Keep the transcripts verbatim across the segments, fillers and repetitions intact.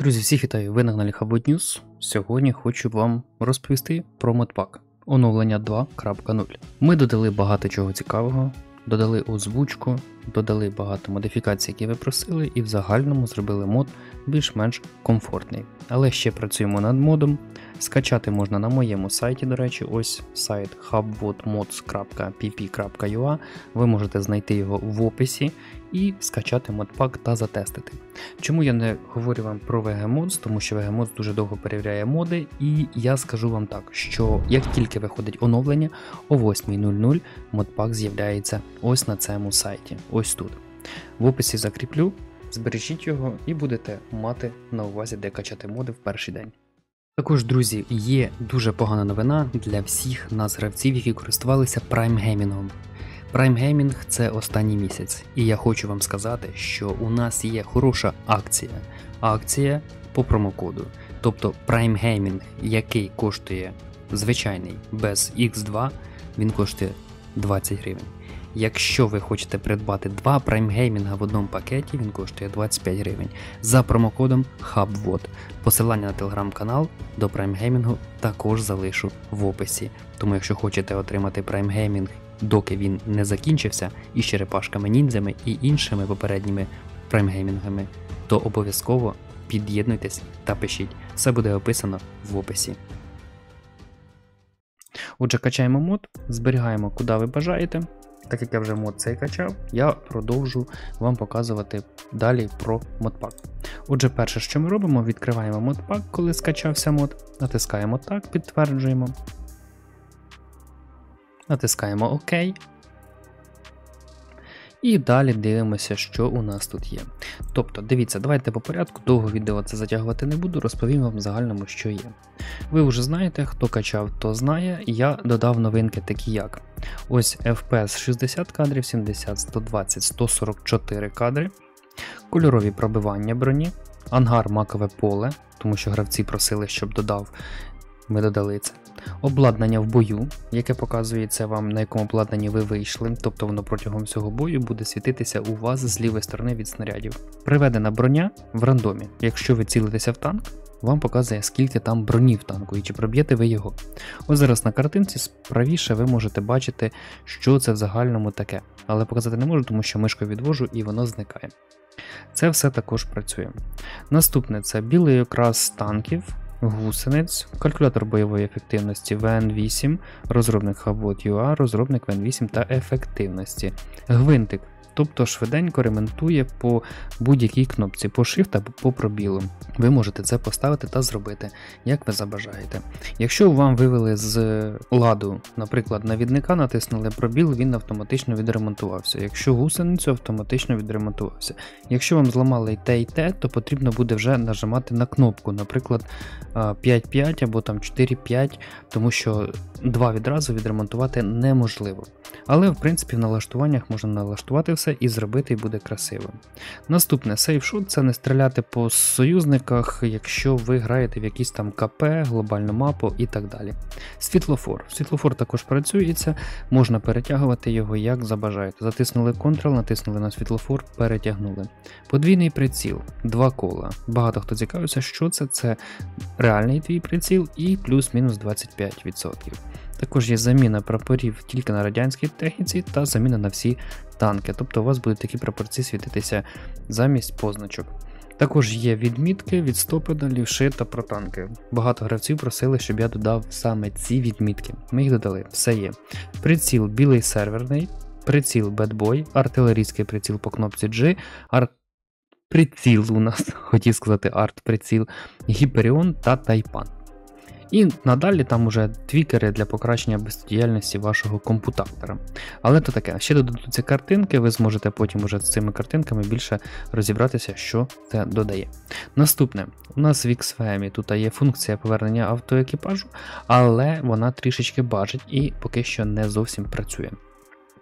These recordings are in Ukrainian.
Друзі, всіх вітаю! Ви на каналі Хаббот News. Сьогодні хочу вам розповісти про модпак оновлення два крапка нуль. Ми додали багато чого цікавого, додали озвучку, додали багато модифікацій, які ви просили, і в загальному зробили мод більш-менш комфортний. Але ще працюємо над модом. Скачати можна на моєму сайті, до речі, ось сайт хаббот модс крапка пі пі крапка ю а. Ви можете знайти його в описі і скачати модпак та затестити. Чому я не говорю вам про ви джі Mods? Тому що ви джі Mods дуже довго перевіряє моди, і я скажу вам так, що як тільки виходить оновлення, о восьмій нуль нуль модпак з'являється ось на цьому сайті, ось тут. В описі закріплю, збережіть його і будете мати на увазі, де качати моди в перший день. Також, друзі, є дуже погана новина для всіх нас гравців, які користувалися Prime Gaming. Prime Gaming – це останній місяць, і я хочу вам сказати, що у нас є хороша акція. Акція по промокоду. Тобто Prime Gaming, який коштує звичайний без ікс два, він коштує двадцять гривень. Якщо ви хочете придбати два Prime Gaming в одному пакеті, він коштує двадцять п'ять гривень. За промокодом хаббот. Посилання на телеграм-канал до Prime Gaming також залишу в описі. Тому якщо хочете отримати Prime Gaming, доки він не закінчився, із черепашками-ніндзями і іншими попередніми Prime Gaming, то обов'язково під'єднуйтесь та пишіть. Все буде описано в описі. Отже, качаємо мод, зберігаємо куди ви бажаєте. Так як я вже мод цей качав, я продовжу вам показувати далі про модпак. Отже, перше, що ми робимо, відкриваємо модпак, коли скачався мод, натискаємо так, підтверджуємо, натискаємо ОК. І далі дивимося, що у нас тут є. Тобто, дивіться, давайте по порядку, довго відео це затягувати не буду, розповім вам в загальному, що є. Ви вже знаєте, хто качав, то знає, я додав новинки такі як. Ось еф пі ес шістдесят кадрів, сімдесят, сто двадцять, сто сорок чотири кадри, кольорові пробивання броні, ангар макове поле, тому що гравці просили, щоб додав, ми додали це. Обладнання в бою, яке показується вам, на якому обладнанні ви вийшли, тобто воно протягом всього бою буде світитися у вас з лівої сторони від снарядів. Приведена броня в рандомі. Якщо ви цілитеся в танк, вам показує, скільки там броні в танку і чи проб'єте ви його. Ось зараз на картинці справіше ви можете бачити, що це в загальному таке. Але показати не можу, тому що мишкою відвожу і воно зникає. Це все також працює. Наступне – це білий окрас танків, гусениць, калькулятор бойової ефективності ве ен вісім, розробник хаббот точка ю а, розробник ве ен вісім та ефективності. Гвинтик, тобто швиденько ремонтує по будь-якій кнопці, по Shift або по пробілу. Ви можете це поставити та зробити, як ви забажаєте. Якщо вам вивели з ладу, наприклад, навідника, натиснули пробіл, він автоматично відремонтувався. Якщо гусеницю, автоматично відремонтувався. Якщо вам зламали і те, і те, то потрібно буде вже нажимати на кнопку, наприклад, п'ять п'ять або там чотири п'ять, тому що два відразу відремонтувати неможливо. Але, в принципі, в налаштуваннях можна налаштувати все і зробити, і буде красиво. Наступне, сейфшот – це не стріляти по союзниках, якщо ви граєте в якісь там КП, глобальну мапу і так далі. Світлофор. Світлофор також працюється, можна перетягувати його як забажаєте. Затиснули Ctrl, натиснули на світлофор, перетягнули. Подвійний приціл, два кола. Багато хто цікавиться, що це. Це реальний твій приціл і плюс-мінус двадцять п'ять відсотків. Також є заміна прапорів тільки на радянській техніці та заміна на всі танки, тобто у вас будуть такі прапорці світитися замість позначок. Також є відмітки від стопеда, лівши та про танки. Багато гравців просили, щоб я додав саме ці відмітки. Ми їх додали, все є. Приціл білий серверний, приціл Bad Boy, артилерійський приціл по кнопці G, арт приціл у нас, хотів сказати арт-приціл, Гіперіон та Тайпан. І надалі там уже твікери для покращення бездіяльності вашого компутатора. Але то таке, ще додадуться картинки, ви зможете потім уже з цими картинками більше розібратися, що це додає. Наступне, у нас в ікс ве ем тут є функція повернення автоекіпажу, але вона трішечки бачить і поки що не зовсім працює.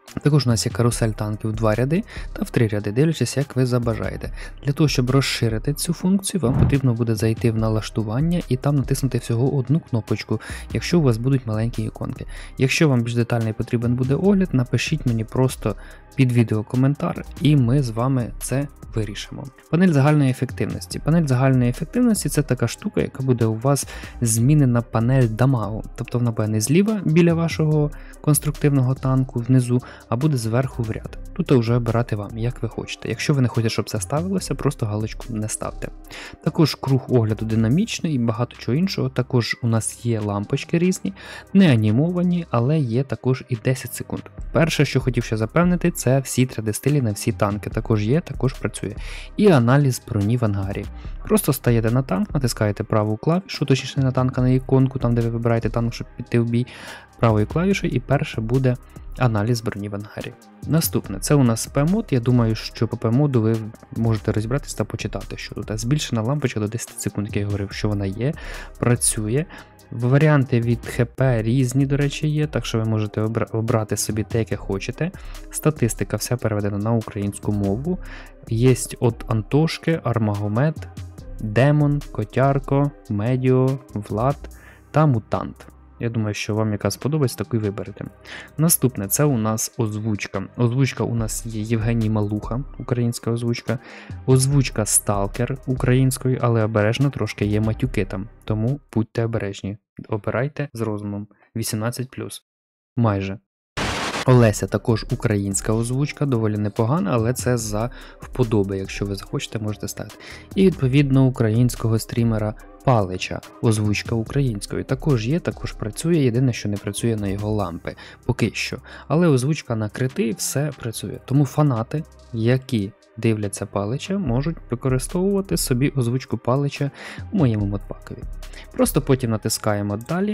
Також у нас є карусель танків в два ряди та в три ряди, дивлячись, як ви забажаєте. Для того, щоб розширити цю функцію, вам потрібно буде зайти в налаштування і там натиснути всього одну кнопочку, якщо у вас будуть маленькі іконки. Якщо вам більш детальний потрібен буде огляд, напишіть мені просто під відео коментар, і ми з вами це вирішимо. Панель загальної ефективності. Панель загальної ефективності – це така штука, яка буде у вас змінена панель дамагу. Тобто вона буде не зліва біля вашого конструктивного танку внизу, а буде зверху в ряд. Тут вже обирати вам, як ви хочете. Якщо ви не хочете, щоб це ставилося, просто галочку не ставте. Також круг огляду динамічний і багато чого іншого. Також у нас є лампочки різні, не анімовані, але є також і десять секунд. Перше, що хотів ще запевнити, це всі три ді стилі на всі танки. Також є, також працює. І аналіз броні в ангарі. Просто стаєте на танк, натискаєте праву клавішу, точніше на танка, на іконку, там де ви вибираєте танк, щоб піти в бій, правою клавішою, і перше буде аналіз броні в ангарі. Наступне, це у нас пе-мод. Я думаю, що по пе-моду ви можете розібратися та почитати, що тут збільшена лампочка до десять секунд, як я говорив, що вона є, працює. Варіанти від ХП різні, до речі, є, так що ви можете обрати собі те, яке хочете. Статистика вся переведена на українську мову. Є от Антошки, Армагомед, Демон, Котярко, Медіо, Влад та Мутант. Я думаю, що вам яка сподобається, таку і виберете. Наступне, це у нас озвучка. Озвучка у нас є Євгеній Малуха, українська озвучка. Озвучка Сталкер українською, але обережно трошки є матюки там. Тому будьте обережні. Обирайте з розумом. вісімнадцять плюс. Майже. Олеся також українська озвучка, доволі непогана, але це за вподоби. Якщо ви захочете, можете ставити. І відповідно українського стрімера Палича, озвучка українською. Також є, також працює, єдине, що не працює на його лампи. Поки що. Але озвучка на крити, все працює. Тому фанати, які дивляться Палича, можуть використовувати собі озвучку Палича у моєму модпакові. Просто потім натискаємо далі.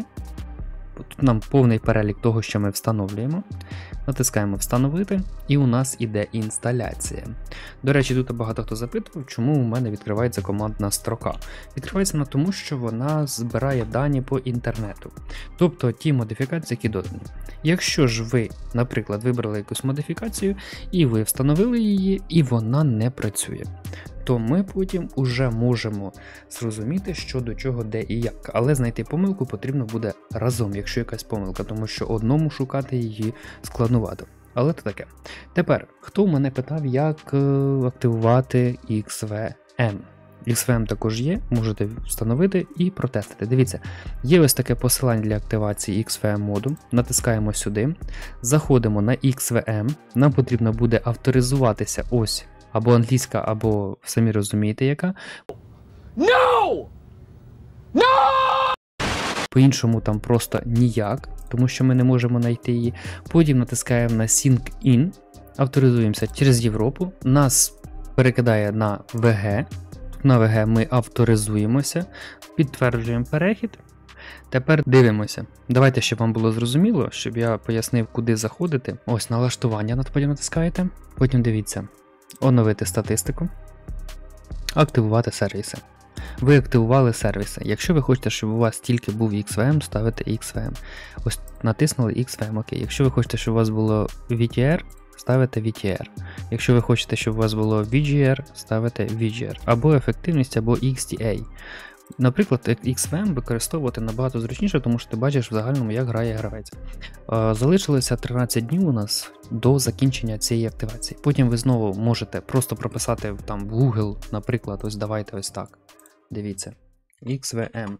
Тут нам повний перелік того, що ми встановлюємо. Натискаємо встановити, і у нас іде інсталяція. До речі, тут багато хто запитував, чому у мене відкривається командна строка. Відкривається на тому, що вона збирає дані по інтернету. Тобто ті модифікації, які додані. Якщо ж ви, наприклад, вибрали якусь модифікацію, і ви встановили її, і вона не працює, то ми потім уже можемо зрозуміти, що до чого, де і як. Але знайти помилку потрібно буде разом, якщо якась помилка, тому що одному шукати її складновато. Але це таке. Тепер, хто у мене питав, як активувати ікс ве ем? ікс ве ем також є, можете встановити і протестити. Дивіться, є ось таке посилання для активації ікс ве ем моду. Натискаємо сюди, заходимо на ікс ве ем, нам потрібно буде авторизуватися ось або англійська, або самі розумієте яка. No! No! По-іншому там просто ніяк, тому що ми не можемо знайти її. Потім натискаємо на Sync In, авторизуємося через Європу, нас перекидає на ве ге. На ве ге ми авторизуємося, підтверджуємо перехід. Тепер дивимося. Давайте, щоб вам було зрозуміло, щоб я пояснив, куди заходити. Ось налаштування потім натискаєте. Потім дивіться. Оновити статистику, активувати сервіси. Ви активували сервіси. Якщо ви хочете, щоб у вас тільки був ікс ве ем, ставите ікс ве ем. Ось натиснули ікс ве ем, окей. Якщо ви хочете, щоб у вас було ві ті ар, ставите ві ті ар. Якщо ви хочете, щоб у вас було ві джі ар, ставите ві джі ар. Або ефективність, або ікс ті ей. Наприклад, ікс ве ем використовувати набагато зручніше, тому що ти бачиш в загальному, як грає гравець. Залишилося тринадцять днів у нас до закінчення цієї активації. Потім ви знову можете просто прописати там в Google, наприклад, ось давайте ось так. Дивіться. ікс ве ем.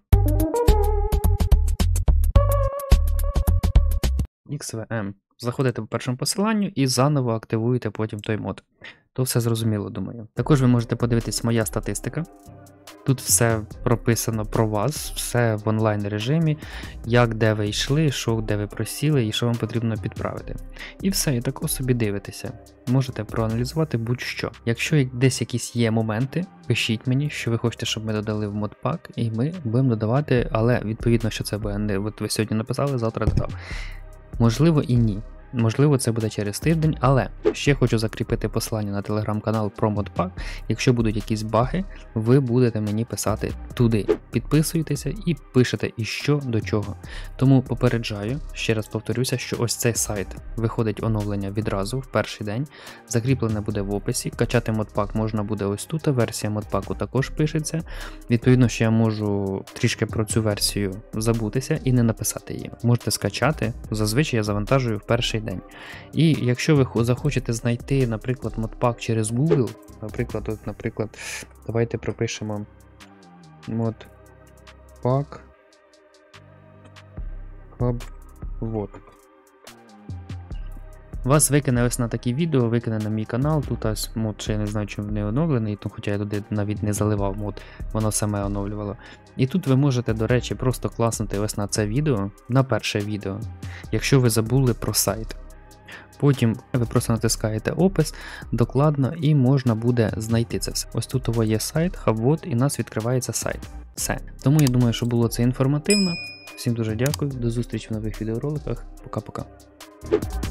ікс ве ем. Заходите по першому посиланню і заново активуєте потім той мод. То все зрозуміло, думаю. Також ви можете подивитись моя статистика. Тут все прописано про вас, все в онлайн режимі, як де ви йшли, що де ви просіли і що вам потрібно підправити. І все, і тако собі дивитеся. Можете проаналізувати будь-що. Якщо десь якісь є моменти, пишіть мені, що ви хочете, щоб ми додали в модпак, і ми будемо додавати, але відповідно, що це буде не от ви сьогодні написали, завтра додав. Можливо і ні. Можливо, це буде через тиждень, але ще хочу закріпити посилання на телеграм-канал про модпак. Якщо будуть якісь баги, ви будете мені писати туди. Підписуйтеся і пишете і що до чого. Тому попереджаю, ще раз повторюся, що ось цей сайт виходить оновлення відразу в перший день. Закріплене буде в описі. Качати модпак можна буде ось тут, версія модпаку також пишеться. Відповідно, що я можу трішки про цю версію забутися і не написати її. Можете скачати, зазвичай я завантажую в перший день. І якщо ви захочете знайти, наприклад, модпак через Google, наприклад, от, наприклад, давайте пропишемо модпак Hub вот. Вас викине ось на такі відео, викине на мій канал, тут ось мод, ще я не знаю, чому не оновлений, то, хоча я туди навіть не заливав мод, воно саме оновлювало. І тут ви можете, до речі, просто класнути ось на це відео, на перше відео, якщо ви забули про сайт. Потім ви просто натискаєте опис докладно і можна буде знайти це все. Ось тут у вас є сайт, HubWord, і у нас відкривається сайт. Все. Тому я думаю, що було це інформативно. Всім дуже дякую, до зустрічі в нових відеороликах. Пока-пока.